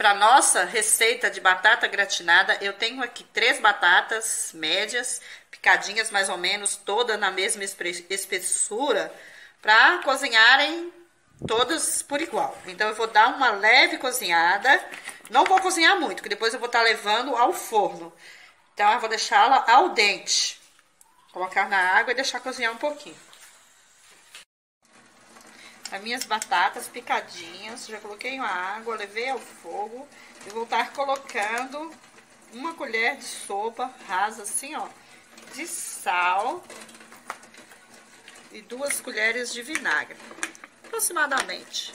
para nossa receita de batata gratinada, eu tenho aqui 3 batatas médias, picadinhas mais ou menos, todas na mesma espessura, para cozinharem todas por igual. Então eu vou dar uma leve cozinhada, não vou cozinhar muito, que depois eu vou estar levando ao forno. Então eu vou deixá-la al dente, colocar na água e deixar cozinhar um pouquinho. As minhas batatas picadinhas, já coloquei na água, levei ao fogo e vou estar colocando uma colher de sopa rasa assim, ó, de sal e 2 colheres de vinagre, aproximadamente.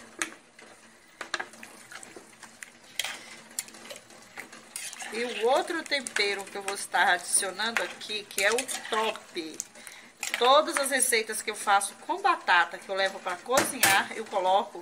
E o outro tempero que eu vou estar adicionando aqui, que é o top. Todas as receitas que eu faço com batata, que eu levo para cozinhar, eu coloco,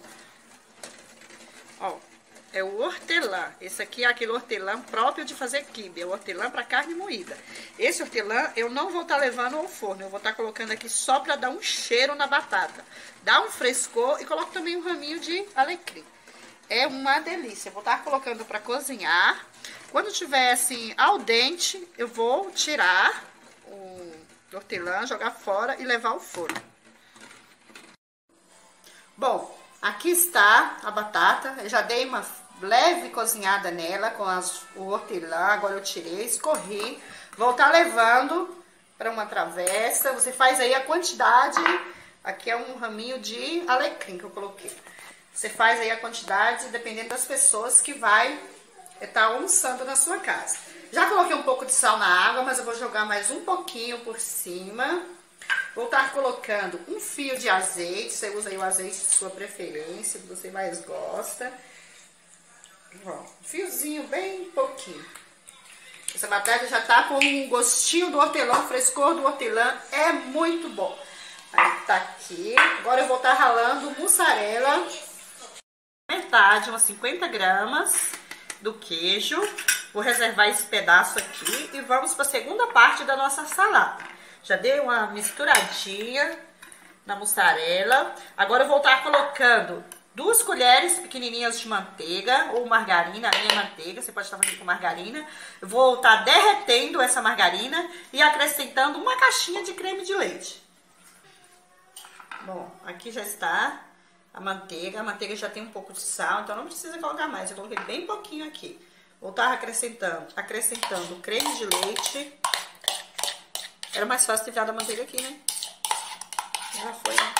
ó, é o hortelã. Esse aqui é aquele hortelã próprio de fazer quibe, é o hortelã para carne moída. Esse hortelã eu não vou estar levando ao forno, eu vou estar colocando aqui só para dar um cheiro na batata. Dá um frescor e coloco também um raminho de alecrim. É uma delícia. Eu vou estar colocando para cozinhar. Quando tiver assim al dente, eu vou tirar o hortelã, jogar fora e levar ao forno. Bom, aqui está a batata. Eu já dei uma leve cozinhada nela com o hortelã. Agora eu tirei, escorri. Vou estar levando para uma travessa. Você faz aí a quantidade. Aqui é um raminho de alecrim que eu coloquei. Você faz aí a quantidade dependendo das pessoas que vai estar almoçando na sua casa. Já coloquei um pouco de sal na água, mas eu vou jogar mais um pouquinho por cima. Vou estar colocando um fio de azeite. Você usa aí o azeite de sua preferência, que você mais gosta. Ó, um fiozinho bem pouquinho. Essa batata já tá com um gostinho do hortelã, o frescor do hortelã é muito bom. Aí tá aqui. Agora eu vou estar ralando mussarela. Metade, umas 50 gramas do queijo. Vou reservar esse pedaço aqui e vamos para a segunda parte da nossa salada. Já dei uma misturadinha na mussarela. Agora eu vou estar colocando 2 colheres pequenininhas de manteiga ou margarina, a minha é manteiga, você pode estar fazendo com margarina. Eu vou estar derretendo essa margarina e acrescentando uma caixinha de creme de leite. Bom, aqui já está a manteiga já tem um pouco de sal, então não precisa colocar mais, eu coloquei bem pouquinho aqui. Vou estar acrescentando creme de leite. Era mais fácil tirar da manteiga aqui, né? Já foi, né?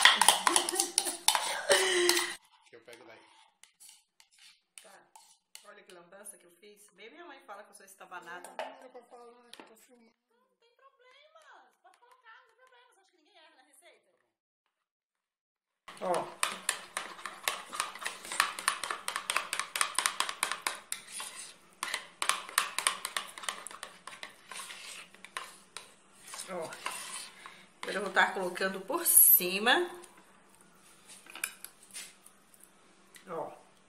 Que eu pego daí. Tá. Olha que lambança que eu fiz. Bem, minha mãe fala que eu sou estabanada. Eu tô falando que eu tô filmando. Não tem problema. Pode colocar, não tem problema. Você acha que ninguém erra na receita? Ó. Ó, eu vou estar colocando por cima, ó,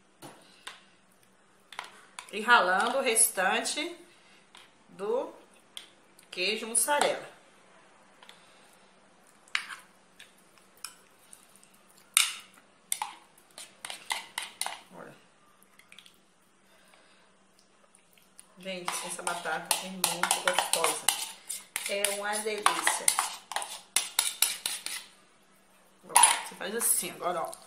e ralando o restante do queijo mussarela. Olha, gente, essa batata é muito gostosa. É uma delícia. Você faz assim, agora, ó.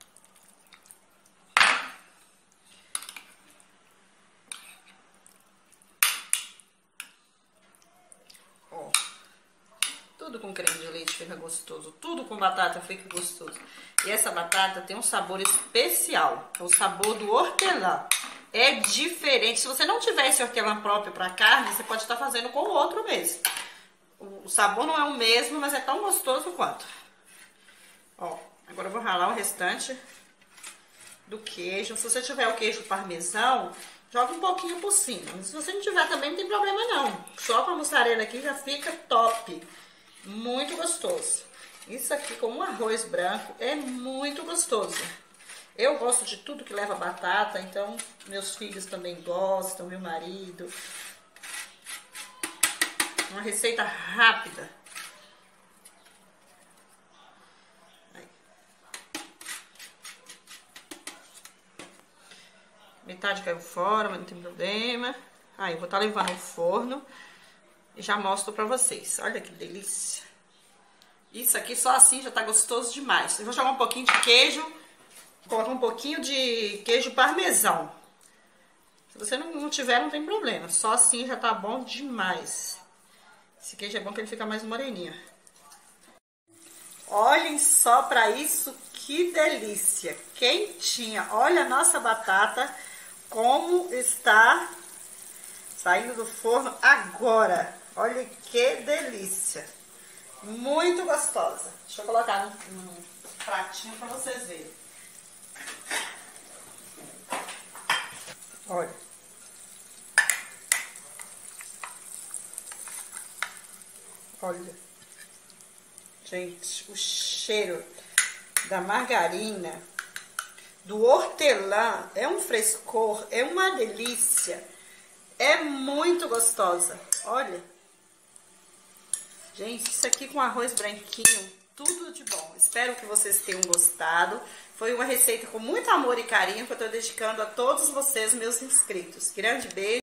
Ó. Tudo com creme de leite fica gostoso. Tudo com batata fica gostoso. E essa batata tem um sabor especial. É o sabor do hortelã. É diferente. Se você não tiver esse hortelã próprio para carne, você pode estar fazendo com o outro mesmo. O sabor não é o mesmo, mas é tão gostoso quanto. Ó, agora eu vou ralar o restante do queijo. Se você tiver o queijo parmesão, joga um pouquinho por cima. Mas se você não tiver também, não tem problema não. Só com a mussarela aqui já fica top. Muito gostoso. Isso aqui com um arroz branco é muito gostoso. Eu gosto de tudo que leva batata, então meus filhos também gostam, meu marido. Uma receita rápida. Aí. Metade caiu fora, mas não tem problema. Aí, eu vou estar levando ao forno e já mostro pra vocês. Olha que delícia. Isso aqui só assim já tá gostoso demais. Eu vou jogar um pouquinho de queijo, colocar um pouquinho de queijo parmesão. Se você não tiver, não tem problema. Só assim já tá bom demais. Esse queijo é bom que ele fica mais moreninho. Olhem só pra isso, que delícia. Quentinha. Olha a nossa batata como está saindo do forno agora. Olha que delícia. Muito gostosa. Deixa eu colocar num pratinho pra vocês verem. Olha. Olha. Gente, o cheiro da margarina, do hortelã, é um frescor, é uma delícia. É muito gostosa. Olha. Gente, isso aqui com arroz branquinho, tudo de bom. Espero que vocês tenham gostado. Foi uma receita com muito amor e carinho que eu tô dedicando a todos vocês, meus inscritos. Grande beijo.